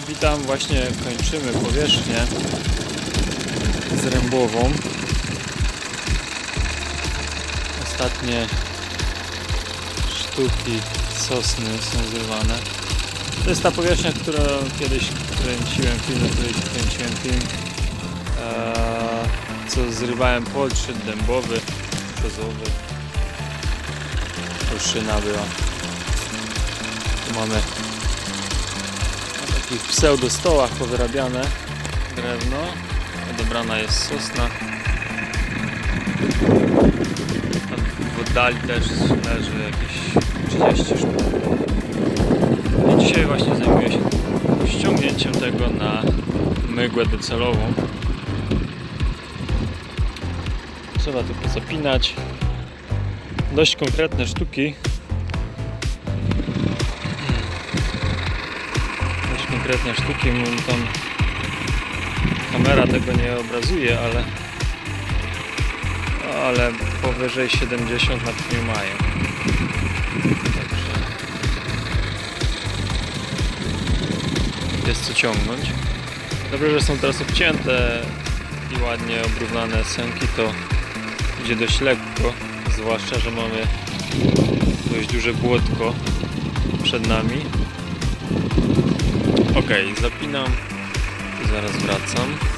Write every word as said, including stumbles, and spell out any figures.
Witam, właśnie kończymy powierzchnię zrębową. Ostatnie sztuki sosny są zrywane. To jest ta powierzchnia, którą kiedyś kręciłem film, na której kręciłem film, eee, co zrywałem polszczyt dębowy, brzozowy. Olszyna była. Tu mamy na takich pseudo stołach powyrabiane drewno. Odebrana jest sosna. W oddali też leży jakieś trzydzieści sztuk. I dzisiaj właśnie zajmuję się ściągnięciem tego na mygłę docelową. Trzeba tylko zapinać. Dość konkretne sztuki. Dość konkretne sztuki. Tam kamera tego nie obrazuje, ale ale powyżej siedemdziesiąt na pniu mają. Także jest co ciągnąć. Dobrze, że są teraz obcięte i ładnie obrównane sęki, to idzie dość lekko, zwłaszcza że mamy dość duże błotko przed nami. Ok, zapinam i zaraz wracam.